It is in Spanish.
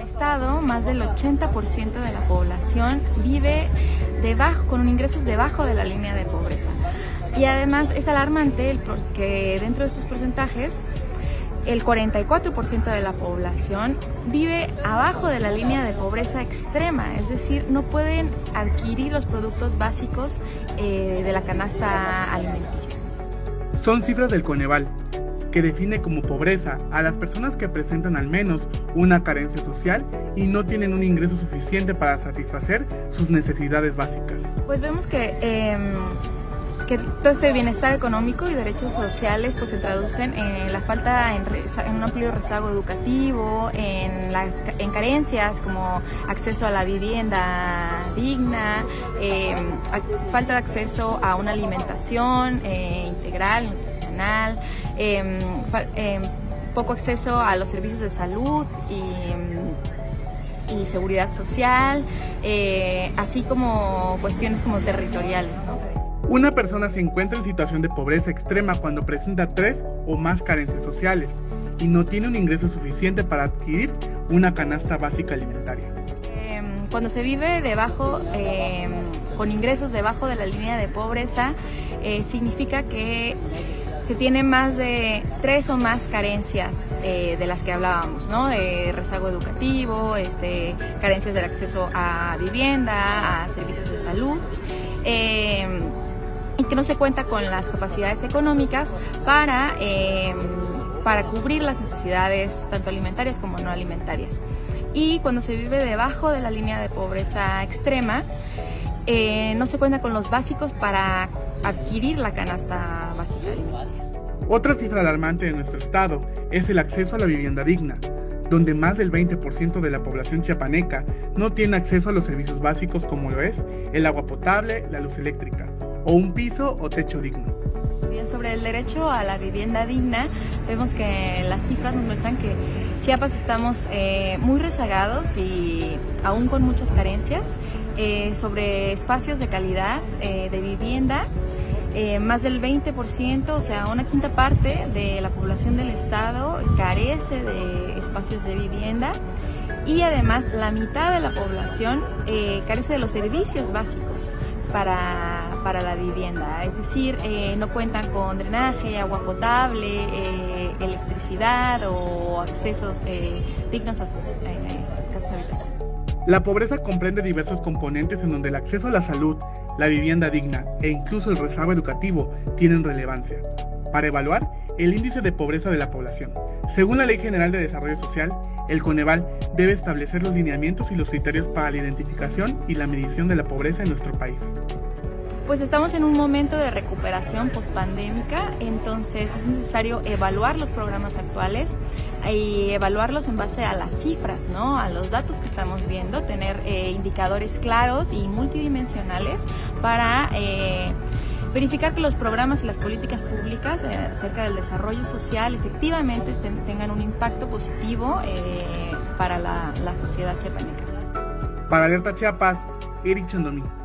estado, más del 80% de la población vive con ingresos debajo de la línea de pobreza. Y además es alarmante porque dentro de estos porcentajes, el 44% de la población vive abajo de la línea de pobreza extrema, es decir, no pueden adquirir los productos básicos de la canasta alimenticia. Son cifras del Coneval, que define como pobreza a las personas que presentan al menos una carencia social y no tienen un ingreso suficiente para satisfacer sus necesidades básicas. Pues vemos que todo este bienestar económico y derechos sociales pues se traducen en la falta en un amplio rezago educativo, en carencias como acceso a la vivienda digna, falta de acceso a una alimentación integral, nutricional, poco acceso a los servicios de salud y seguridad social, así como cuestiones como territoriales, ¿no? Una persona se encuentra en situación de pobreza extrema cuando presenta 3 o más carencias sociales y no tiene un ingreso suficiente para adquirir una canasta básica alimentaria. Cuando se vive con ingresos debajo de la línea de pobreza, significa que se tiene más de 3 o más carencias de las que hablábamos, ¿no? Rezago educativo, carencias del acceso a vivienda, a servicios de salud. Y que no se cuenta con las capacidades económicas para cubrir las necesidades tanto alimentarias como no alimentarias. Y cuando se vive debajo de la línea de pobreza extrema, no se cuenta con los básicos para adquirir la canasta básica alimentaria. Otra cifra alarmante de nuestro estado es el acceso a la vivienda digna, donde más del 20% de la población chiapaneca no tiene acceso a los servicios básicos como lo es el agua potable, la luz eléctrica o un piso o techo digno. Bien, sobre el derecho a la vivienda digna, vemos que las cifras nos muestran que Chiapas estamos muy rezagados y aún con muchas carencias sobre espacios de calidad de vivienda. Más del 20%, o sea, una quinta parte de la población del estado carece de espacios de vivienda y además la mitad de la población carece de los servicios básicos para la vivienda, es decir, no cuentan con drenaje, agua potable, electricidad o accesos dignos a sus casas de habitación. La pobreza comprende diversos componentes en donde el acceso a la salud, la vivienda digna e incluso el rezago educativo tienen relevancia para evaluar el índice de pobreza de la población. Según la Ley General de Desarrollo Social, el Coneval debe establecer los lineamientos y los criterios para la identificación y la medición de la pobreza en nuestro país. Pues estamos en un momento de recuperación pospandémica, entonces es necesario evaluar los programas actuales y evaluarlos en base a las cifras, ¿no? A los datos que estamos viendo, tener indicadores claros y multidimensionales para verificar que los programas y las políticas públicas acerca del desarrollo social efectivamente tengan un impacto positivo para la sociedad chiapaneca. Para Alerta Chiapas, Eric Chandomí.